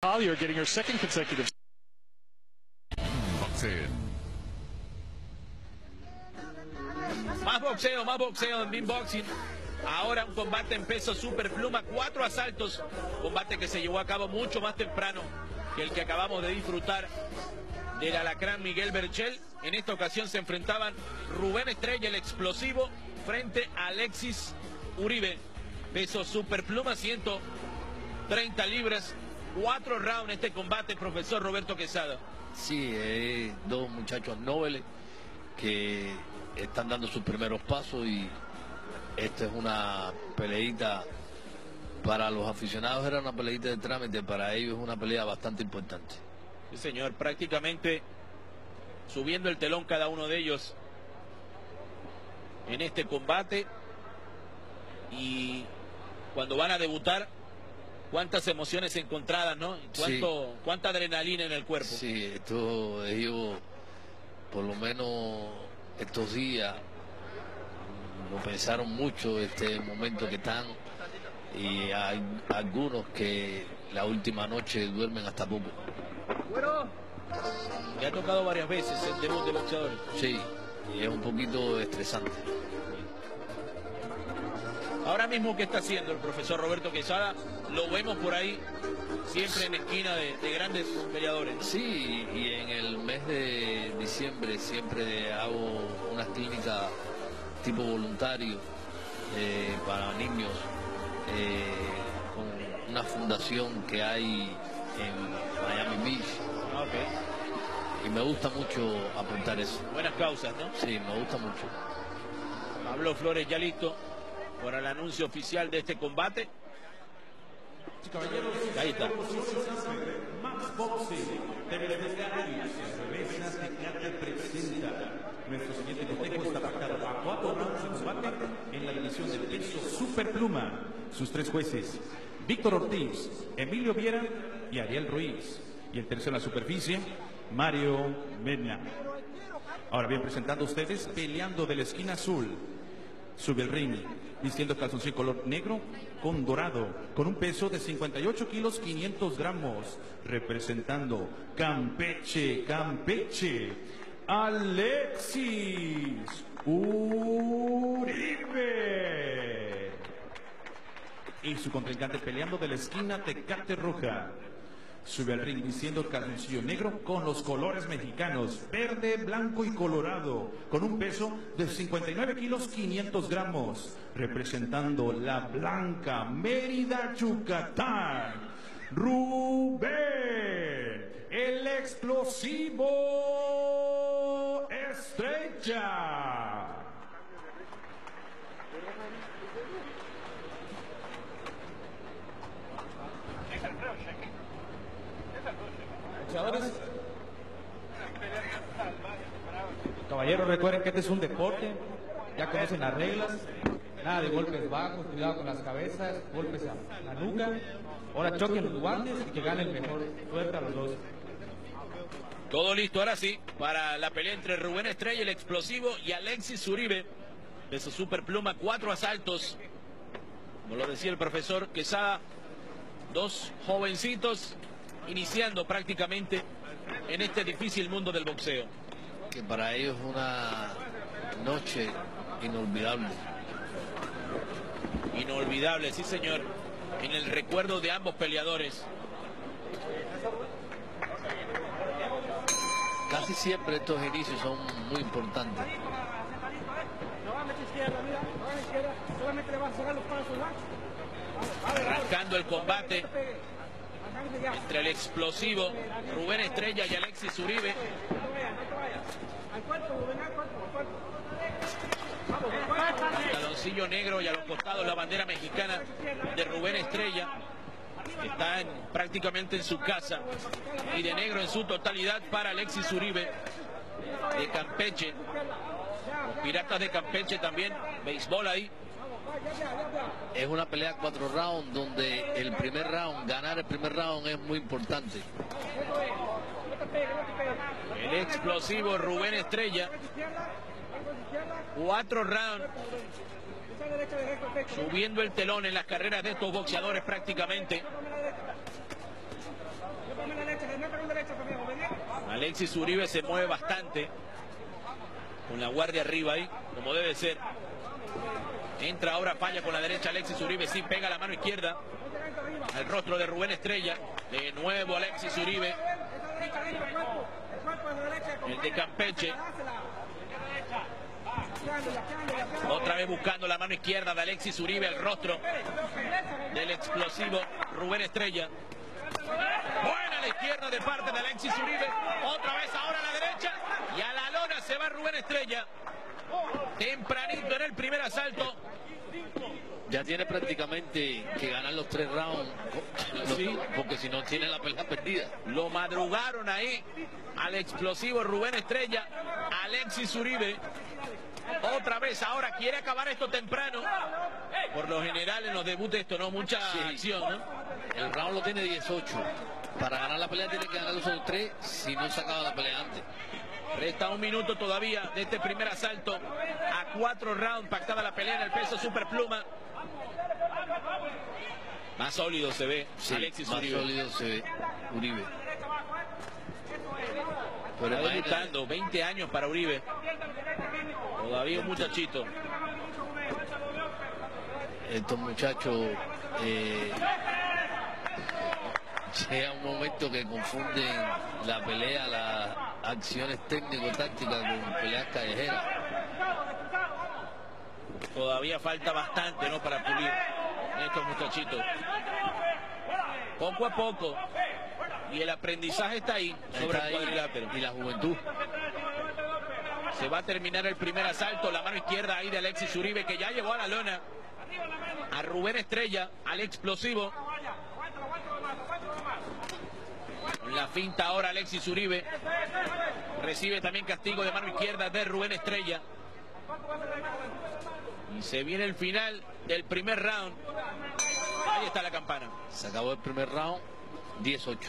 Collier getting her second consecutive. Más boxeo en Beanboxing. Ahora un combate en peso superpluma, 4 asaltos. Combate que se llevó a cabo mucho más temprano que el que acabamos de disfrutar del alacrán Miguel Berchel. En esta ocasión se enfrentaban Rubén Estrella, el explosivo, frente a Alexis Uribe. Peso superpluma, 130 libras. 4 rounds este combate, profesor Roberto Quesada. Sí, dos muchachos nobles que están dando sus primeros pasos y esta es una peleita para los aficionados, era una peleita de trámite, para ellos es una pelea bastante importante. Sí, señor, prácticamente subiendo el telón cada uno de ellos en este combate, y cuando van a debutar, cuántas emociones encontradas, ¿no? Cuánta adrenalina en el cuerpo. Sí, ellos por lo menos estos días lo pensaron mucho, este momento que están, y hay algunos que la última noche duermen hasta poco. Le ha tocado varias veces el debut de boxeadores. Sí, y es un poquito estresante. Ahora mismo, ¿qué está haciendo el profesor Roberto Quesada? Lo vemos por ahí, siempre en la esquina de grandes peleadores, ¿no? Sí, y en el mes de diciembre siempre hago unas clínicas tipo voluntario para niños con una fundación que hay en Miami Beach. Okay. Y me gusta mucho apuntar eso. Buenas causas, ¿no? Sí, me gusta mucho. Pablo Flores ya listo para el anuncio oficial de este combate. Ahí está. Max Boxing, presenta. Nuestro siguiente cotejo está pactado a 4 rounds de combate en la división de peso superpluma. Sus 3 jueces, Víctor Ortiz, Emilio Viera y Ariel Ruiz. Y el tercero en la superficie, Mario Mena. Ahora bien, presentando a ustedes, peleando de la esquina azul, sube el ring, vistiendo calzoncillo color negro con dorado, con un peso de 58 kilos 500 gramos, representando Campeche, Alexis Uribe. Y su contrincante peleando de la esquina Tecate Roja, sube al ring vistiendo calzoncillo negro con los colores mexicanos, verde, blanco y colorado, con un peso de 59 kilos 500 gramos, representando la Blanca Mérida, Yucatán, Rubén, el explosivo Estrella. Caballeros, recuerden que este es un deporte, ya conocen las reglas, nada de golpes bajos, cuidado con las cabezas, golpes a la nuca. Ahora choquen los guantes y que gane el mejor. Suerte a los dos. Todo listo, ahora sí, para la pelea entre Rubén Estrella, el explosivo, y Alexis Uribe, de su superpluma, 4 asaltos. Como lo decía el profesor Quesada, 2 jovencitos iniciando prácticamente en este difícil mundo del boxeo. Que para ellos es una noche inolvidable. Inolvidable, sí señor, en el recuerdo de ambos peleadores. Casi siempre estos inicios son muy importantes. Arrancando el combate entre el explosivo Rubén Estrella y Alexis Uribe. Pantaloncillo negro y a los costados la bandera mexicana de Rubén Estrella. Está prácticamente en su casa, y de negro en su totalidad para Alexis Uribe de Campeche. Los Piratas de Campeche también, béisbol ahí. Es una pelea 4 rounds donde el primer round, ganar el primer round es muy importante. El explosivo Rubén Estrella, 4 rounds, subiendo el telón en las carreras de estos boxeadores prácticamente. Alexis Uribe se mueve bastante, con la guardia arriba ahí, como debe ser. Entra ahora, falla con la derecha Alexis Uribe, sí pega la mano izquierda al rostro de Rubén Estrella. De nuevo Alexis Uribe, el de Campeche. Otra vez buscando la mano izquierda de Alexis Uribe, el rostro del explosivo Rubén Estrella. Buena la izquierda de parte de Alexis Uribe. Otra vez ahora a la derecha. Y a la lona se va Rubén Estrella. Tempranito en el primer asalto. Ya tiene prácticamente que ganar los 3 rounds. Sí. Porque si no tiene la pelea perdida. Lo madrugaron ahí al explosivo Rubén Estrella. Alexis Uribe. Otra vez ahora quiere acabar esto temprano. Por lo general en los debuts esto no mucha acción, ¿no? El round lo tiene 18. Para ganar la pelea tiene que ganar los otros 3 si no se acaba la pelea antes. Resta 1 minuto todavía de este primer asalto. A 4 rounds pactada la pelea en el peso superpluma. Más sólido se ve Alexis más Uribe. Sólido se ve Uribe. Pero va debutando, 20 años para Uribe. Todavía un muchachito. Estos muchachos llega un momento que confunden la pelea, las acciones técnico-tácticas con peleas callejeras. Todavía falta bastante, ¿no?, para pulir estos muchachitos. Poco a poco. Y el aprendizaje está ahí, sobre el cuadrilátero. Y la juventud. Se va a terminar el primer asalto. La mano izquierda ahí de Alexis Uribe, que ya llevó a la lona a Rubén Estrella, al explosivo. Con la finta ahora Alexis Uribe. Recibe también castigo de mano izquierda de Rubén Estrella. Y se viene el final del primer round. Ahí está la campana. Se acabó el primer round, 18.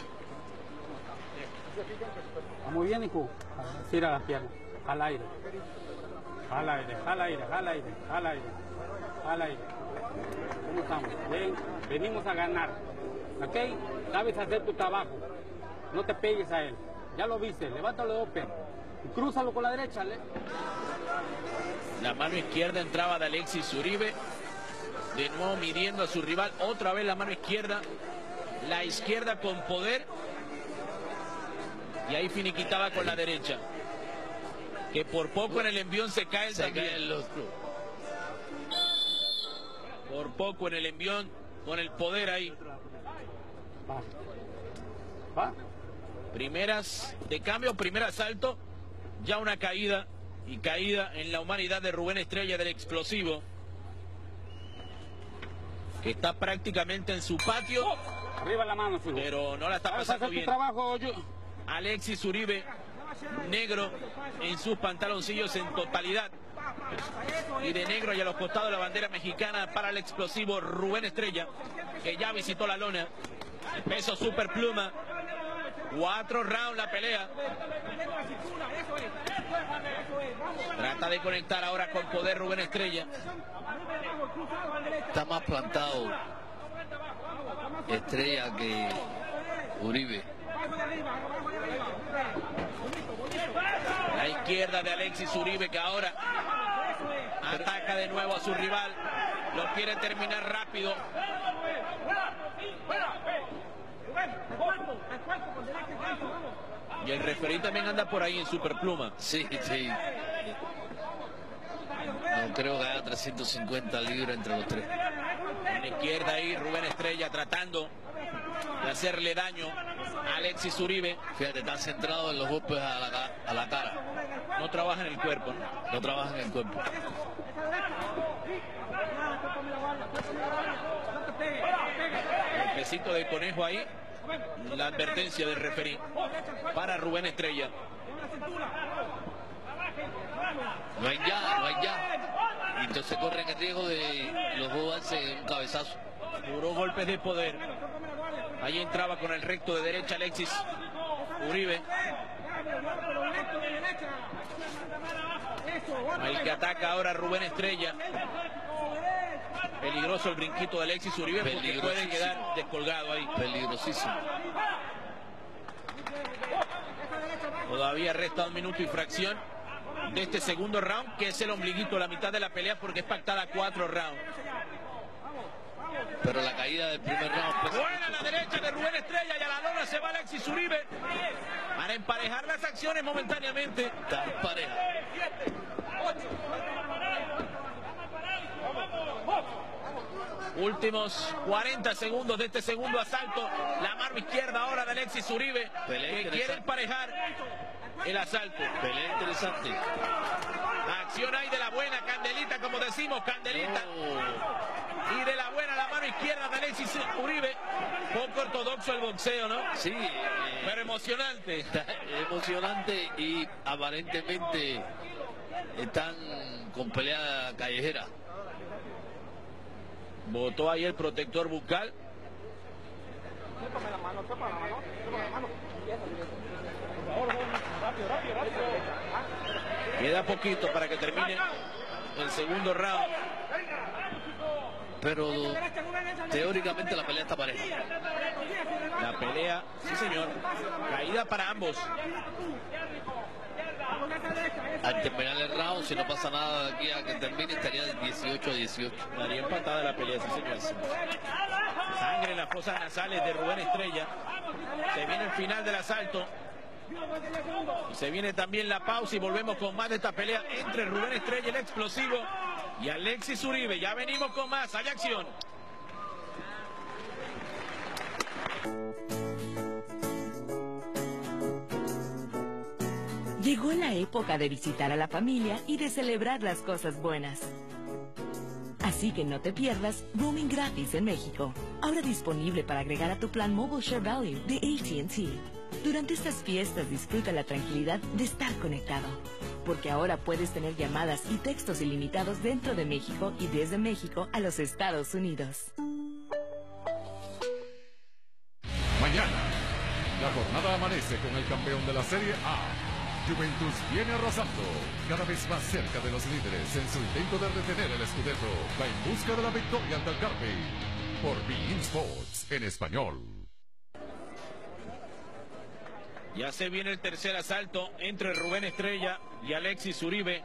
Muy bien, hijo. Tira las piernas. Al aire. Al aire, al aire, al aire, al aire. Al aire. ¿Cómo estamos? Bien. Venimos a ganar. ¿Ok? Sabes hacer tu trabajo. No te pegues a él. Ya lo viste. Levántalo open. Y crúzalo con la derecha. La mano izquierda entraba de Alexis Uribe. De nuevo midiendo a su rival. Otra vez la mano izquierda. La izquierda con poder. Y ahí finiquitaba con la derecha. Que por poco en el envión se cae también. Por poco en el envión. Con el poder ahí. Primeras de cambio, primer asalto. Ya una caída. Y caída en la humanidad de Rubén Estrella, del explosivo. Que está prácticamente en su patio. Arriba la mano, fijo. Pero no la está pasando bien. Alexis Uribe, negro en sus pantaloncillos en totalidad. Y de negro y a los costados la bandera mexicana para el explosivo Rubén Estrella, que ya visitó la lona. El peso superpluma. 4 rounds la pelea. Trata de conectar ahora con poder Rubén Estrella. Está más plantado Estrella que Uribe. La izquierda de Alexis Uribe, que ahora ataca de nuevo a su rival. Lo quiere terminar rápido. Y el referí también anda por ahí en superpluma. Sí, sí. No creo que haya 350 libras entre los 3. En la izquierda ahí Rubén Estrella tratando de hacerle daño a Alexis Uribe. Fíjate, está centrado en los golpes a la cara. No trabaja en el cuerpo, ¿no? No trabaja en el cuerpo. El pesito de conejo ahí. La advertencia del referí para Rubén Estrella. No hay ya, no hay ya. Y entonces corren el riesgo de los dos darse un cabezazo. Duró golpes de poder. Ahí entraba con el recto de derecha Alexis Uribe. El que ataca ahora Rubén Estrella. Peligroso el brinquito de Alexis Uribe porque puede quedar descolgado ahí. Peligrosísimo. Todavía resta 1 minuto y fracción de este segundo round, que es el ombliguito, la mitad de la pelea, porque es pactada a 4 rounds. Pero la caída del primer round... Buena a la derecha de Rubén Estrella y a la lona se va Alexis Uribe para emparejar las acciones momentáneamente. Tan pareja. Últimos 40 segundos de este segundo asalto. La mano izquierda ahora de Alexis Uribe, que quiere emparejar el asalto. Pelea interesante. Acción ahí de la buena, Candelita, como decimos, Candelita. Y de la buena, la mano izquierda de Alexis Uribe. Poco ortodoxo el boxeo, ¿no? Sí. Pero emocionante. Emocionante y aparentemente están con pelea callejera. Botó ahí el protector bucal. Queda poquito para que termine el segundo round. Pero teóricamente la pelea está pareja. La pelea, sí señor, caída para ambos. Al terminar el round, si no pasa nada de aquí a que termine, estaría de 18-18. Daría empatada la pelea, sí señor. Sangre en las fosas nasales de Rubén Estrella. Se viene el final del asalto. Y se viene también la pausa y volvemos con más de esta pelea entre Rubén Estrella, el explosivo, y Alexis Uribe. Ya venimos con más. Hay acción. Llegó la época de visitar a la familia y de celebrar las cosas buenas. Así que no te pierdas roaming gratis en México. Ahora disponible para agregar a tu plan Mobile Share Value de AT&T. Durante estas fiestas disfruta la tranquilidad de estar conectado. Porque ahora puedes tener llamadas y textos ilimitados dentro de México y desde México a los Estados Unidos. Mañana, la jornada amanece con el campeón de la Serie A. Juventus viene arrasando, cada vez más cerca de los líderes en su intento de retener el Scudetto. Va en busca de la victoria ante el Carpi, por beIN Sports en español. Ya se viene el tercer asalto entre Rubén Estrella y Alexis Uribe.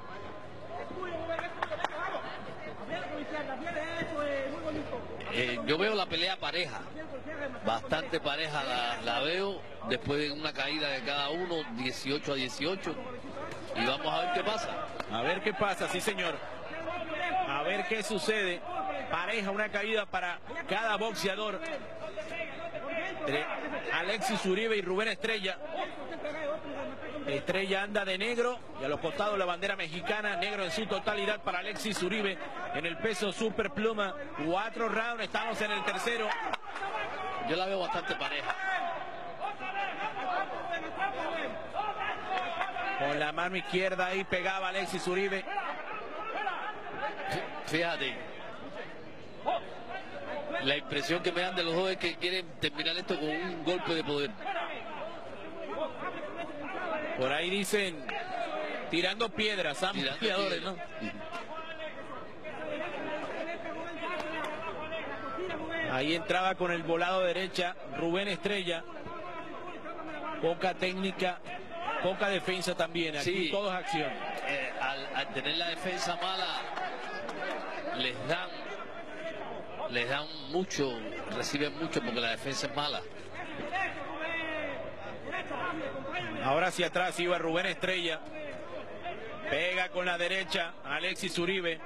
Yo veo la pelea pareja, bastante pareja la veo, después de una caída de cada uno, 18-18, y vamos a ver qué pasa. A ver qué pasa, sí señor. A ver qué sucede. Pareja, una caída para cada boxeador. Entre Alexis Uribe y Rubén Estrella. Estrella anda de negro y a los costados la bandera mexicana, negro en su totalidad para Alexis Uribe en el peso super pluma. 4 rounds, estamos en el tercero. Yo la veo bastante pareja. Con la mano izquierda ahí pegaba Alexis Uribe. Fíjate, la impresión que me dan de los dos es que quieren terminar esto con un golpe de poder. Por ahí dicen, tirando piedras, ambos peleadores, ¿no? Ahí entraba con el volado derecha Rubén Estrella. Poca técnica, poca defensa también. Aquí sí, todo es acción. Al tener la defensa mala, les dan mucho, reciben mucho porque la defensa es mala. Ahora hacia atrás iba Rubén Estrella. Pega con la derecha Alexis Uribe.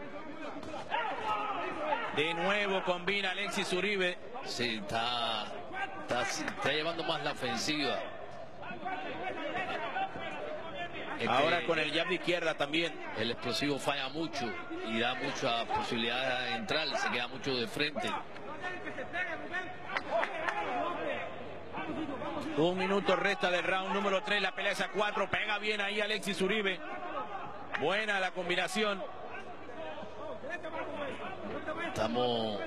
De nuevo combina Alexis Uribe. Sí, está llevando más la ofensiva. Ahora con el jab de izquierda también. El explosivo falla mucho y da muchas posibilidades de entrar. Se queda mucho de frente. 1 minuto resta del round número 3. La pelea es a 4. Pega bien ahí Alexis Uribe. Buena la combinación. Estamos...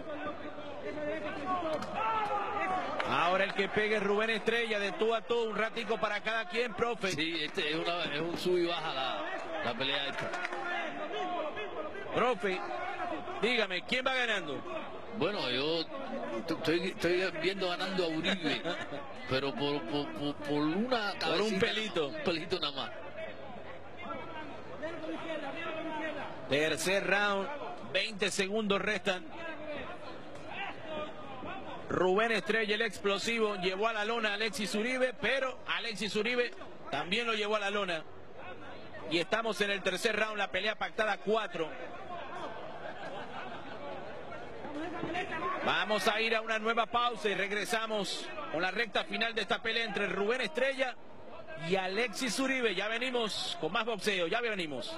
Ahora el que pegue es Rubén Estrella, de tú a tú, un ratico para cada quien, profe. Sí, es un sub y baja la pelea esta. Profe, dígame, ¿quién va ganando? Bueno, yo estoy viendo ganando a Uribe, pero por una cabecita, por un pelito. Un pelito nada más. Tercer round, 20 segundos restan. Rubén Estrella, el explosivo, llevó a la lona a Alexis Uribe, pero Alexis Uribe también lo llevó a la lona. Y estamos en el tercer round, la pelea pactada 4. Vamos a ir a una nueva pausa y regresamos con la recta final de esta pelea entre Rubén Estrella y Alexis Uribe. Ya venimos con más boxeo, ya venimos.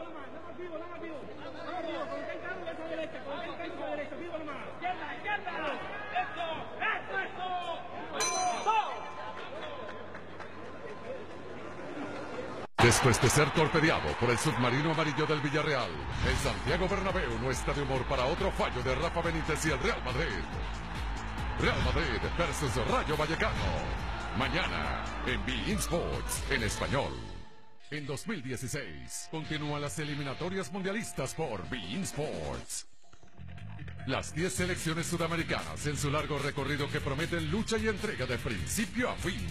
Después de ser torpedeado por el submarino amarillo del Villarreal, el Santiago Bernabéu no está de humor para otro fallo de Rafa Benítez y el Real Madrid. Real Madrid versus Rayo Vallecano. Mañana en beIN Sports en español. En 2016 continúan las eliminatorias mundialistas por beIN Sports. Las 10 selecciones sudamericanas en su largo recorrido que prometen lucha y entrega de principio a fin.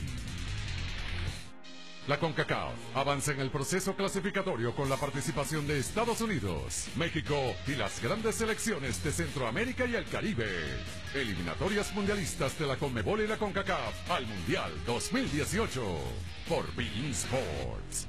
La CONCACAF avanza en el proceso clasificatorio con la participación de Estados Unidos, México y las grandes selecciones de Centroamérica y el Caribe. Eliminatorias mundialistas de la CONMEBOL y la CONCACAF al Mundial 2018 por beIN Sports.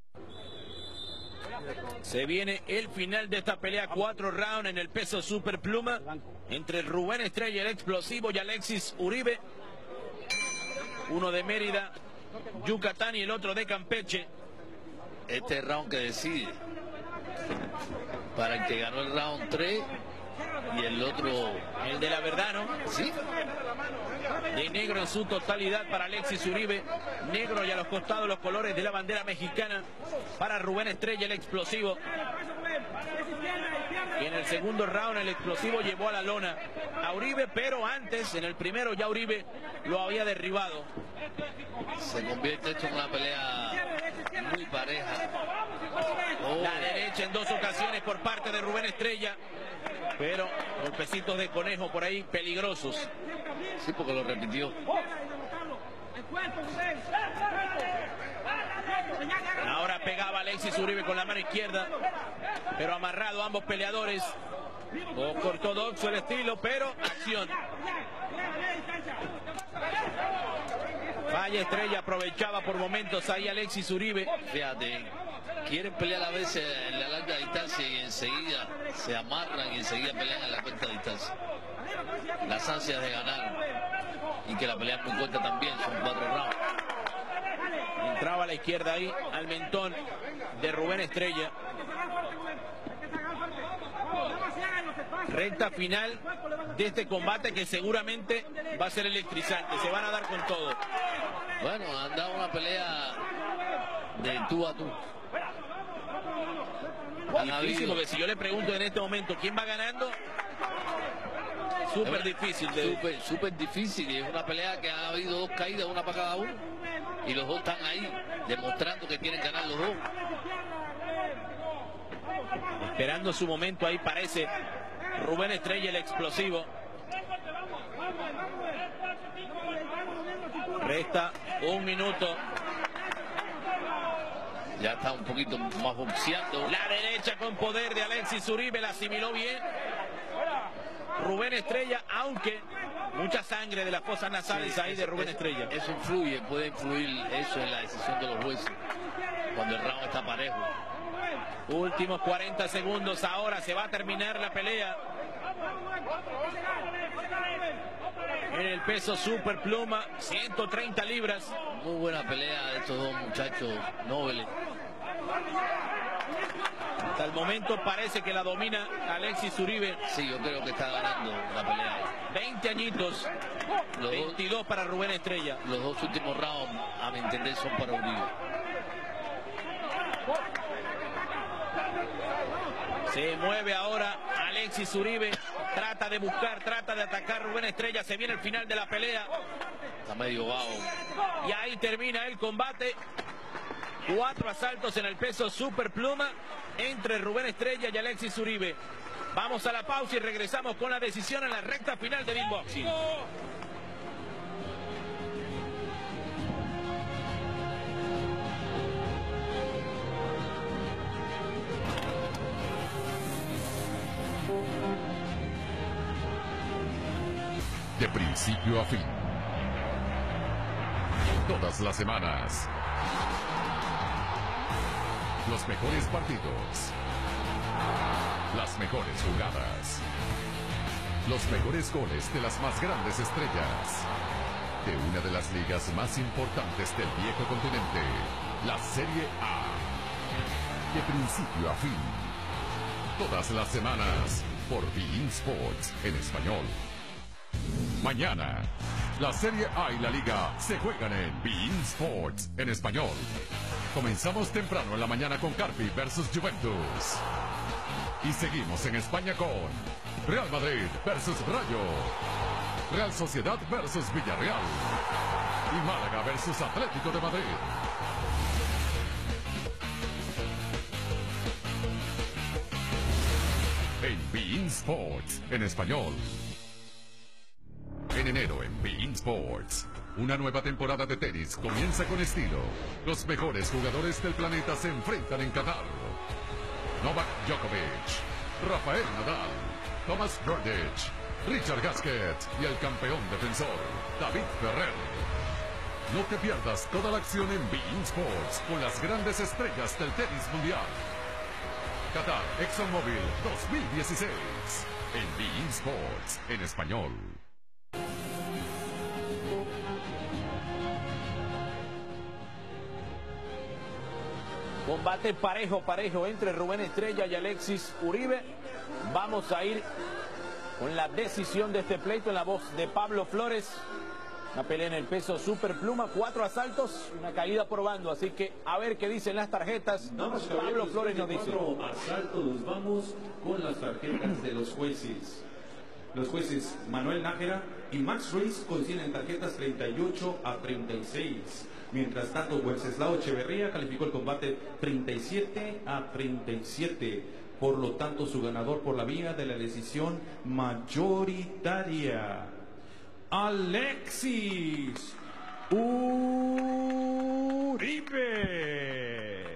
Se viene el final de esta pelea, 4 rounds en el peso superpluma entre Rubén Estrella, el explosivo, y Alexis Uribe. Uno de Mérida, Yucatán, y el otro de Campeche. Este round que decide para el que ganó el round 3 y el otro, el de la verdad, ¿no? Sí. De negro en su totalidad para Alexis Uribe, negro y a los costados los colores de la bandera mexicana para Rubén Estrella, el explosivo. Y en el segundo round el explosivo llevó a la lona a Uribe, pero antes, en el primero, ya Uribe lo había derribado. Se convierte esto en una pelea muy pareja. La derecha en 2 ocasiones por parte de Rubén Estrella, pero golpecitos de conejo por ahí peligrosos. Sí, porque lo repitió. Ahora pegaba Alexis Uribe con la mano izquierda, pero amarrado ambos peleadores. Poco ortodoxo el estilo, pero acción. Vaya Estrella, aprovechaba por momentos ahí Alexis Uribe. Fíjate, quieren pelear a veces en la larga distancia y enseguida se amarran y enseguida pelean en la corta distancia. Las ansias de ganar y que la pelea es muy corta también, son 4 rounds. Entraba a la izquierda ahí al mentón de Rubén Estrella. Recta final de este combate que seguramente va a ser electrizante. Se van a dar con todo. Bueno, han dado una pelea de tú a tú. Difícil, porque si yo le pregunto en este momento quién va ganando, súper difícil. Súper difícil. Y es una pelea que ha habido 2 caídas, una para cada uno. Y los dos están ahí, demostrando que quieren ganar los dos. Esperando su momento ahí parece Rubén Estrella, el explosivo. Resta 1 minuto. Ya está un poquito más boxeando. La derecha con poder de Alexis Uribe, la asimiló bien Rubén Estrella, aunque mucha sangre de las fosas nasales ahí de Rubén Estrella. Eso influye, puede influir eso en la decisión de los jueces cuando el round está parejo. Últimos 40 segundos, ahora se va a terminar la pelea. En el peso superpluma, 130 libras. Muy buena pelea de estos dos muchachos nobles. Hasta el momento parece que la domina Alexis Uribe. Sí, yo creo que está ganando la pelea. 20 añitos, 22 para Rubén Estrella. Los 2 últimos rounds, a mi entender, son para Uribe. Se mueve ahora Alexis Uribe, trata de buscar, trata de atacar Rubén Estrella. Se viene el final de la pelea. Está medio bajo. Y ahí termina el combate. 4 asaltos en el peso superpluma entre Rubén Estrella y Alexis Uribe. Vamos a la pausa y regresamos con la decisión en la recta final de Beanboxing. De principio a fin. Todas las semanas. Los mejores partidos. Las mejores jugadas. Los mejores goles de las más grandes estrellas. De una de las ligas más importantes del viejo continente. La Serie A. De principio a fin. Todas las semanas. Por beIN Sports en español. Mañana, la Serie A y la Liga se juegan en beIN Sports en español. Comenzamos temprano en la mañana con Carpi versus Juventus. Y seguimos en España con Real Madrid versus Rayo, Real Sociedad versus Villarreal y Málaga versus Atlético de Madrid. En beIN Sports en español. En enero en beIN Sports, una nueva temporada de tenis comienza con estilo. Los mejores jugadores del planeta se enfrentan en Qatar. Novak Djokovic, Rafael Nadal, Thomas Berdych, Richard Gasquet y el campeón defensor, David Ferrer. No te pierdas toda la acción en beIN Sports con las grandes estrellas del tenis mundial. Qatar ExxonMobil 2016. En beIN Sports en español. Combate parejo entre Rubén Estrella y Alexis Uribe. Vamos a ir con la decisión de este pleito en la voz de Pablo Flores. Una pelea en el peso superpluma, 4 asaltos, una caída por bando. Así que a ver qué dicen las tarjetas. Pablo Flores nos dice. 4 asaltos, nos vamos con las tarjetas de los jueces. Los jueces Manuel Nájera y Max Ruiz coinciden tarjetas 38-36. Mientras tanto, Wenceslao Echeverría calificó el combate 37-37. Por lo tanto, su ganador por la vía de la decisión mayoritaria, Alexis Uribe.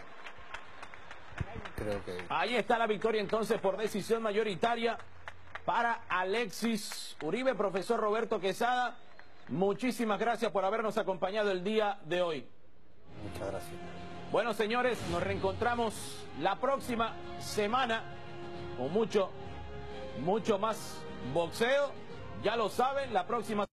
Creo que... Ahí está la victoria entonces por decisión mayoritaria para Alexis Uribe. Profesor Roberto Quesada, muchísimas gracias por habernos acompañado el día de hoy. Muchas gracias. Bueno, señores, nos reencontramos la próxima semana con mucho más boxeo. Ya lo saben, la próxima